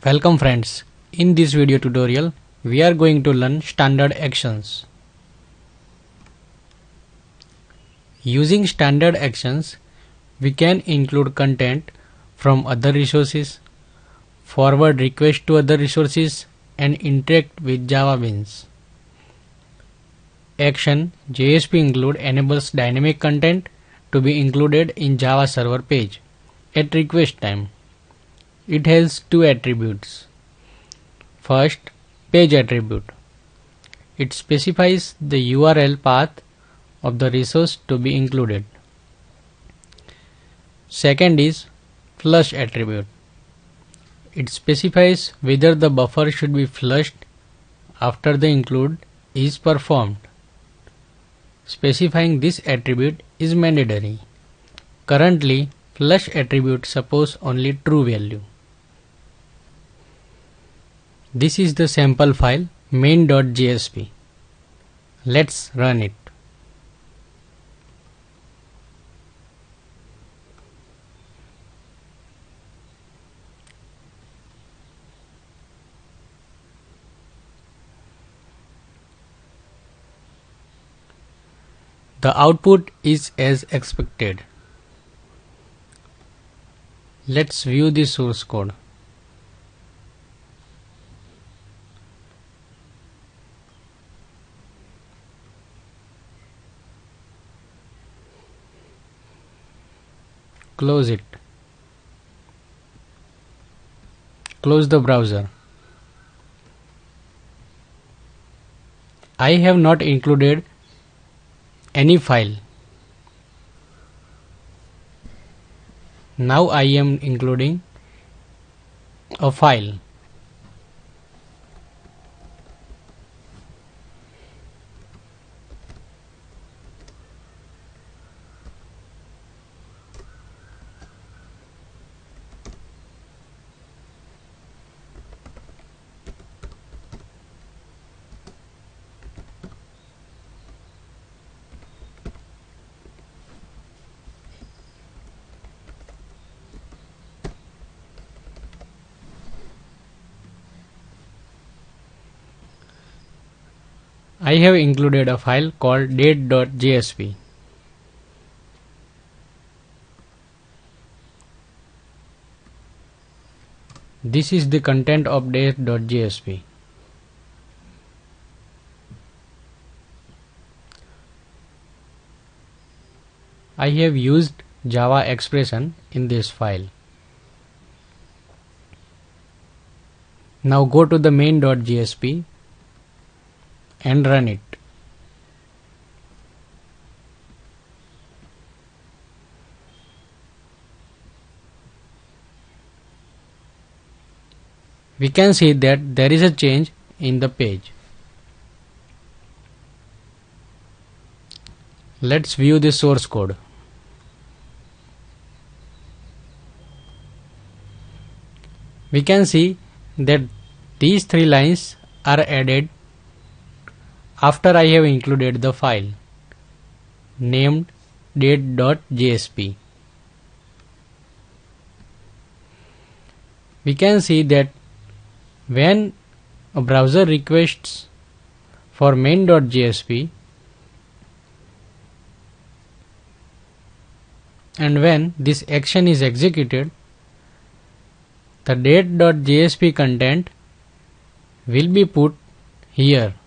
Welcome friends. In this video tutorial we are going to learn standard actions. Using standard actions we can include content from other resources, forward requests to other resources and interact with Java Beans. Action JSP include enables dynamic content to be included in Java server page at request time. It has two attributes. First, page attribute. It specifies the URL path of the resource to be included. Second is flush attribute. It specifies whether the buffer should be flushed after the include is performed. Specifying this attribute is mandatory. Currently, flush attribute supposes only true value. This is the sample file main.jsp. Let's run it. The output is as expected. Let's view the source code. Close it. Close the browser. I have not included any file. Now I am including a file. I have included a file called date.jsp. This is the content of date.jsp. I have used Java expression in this file. Now go to the main.jsp and run it. We can see that there is a change in the page. Let's view the source code. We can see that these three lines are added after I have included the file named date.jsp. We can see that when a browser requests for main.jsp and when this action is executed, the date.jsp content will be put here.